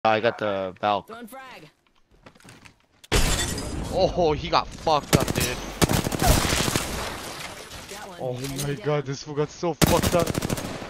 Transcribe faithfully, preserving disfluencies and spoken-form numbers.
I got the Valk. Throwing frag. Oh, he got fucked up, dude. Got one. Oh Enemy my down. god, this fool got so fucked up.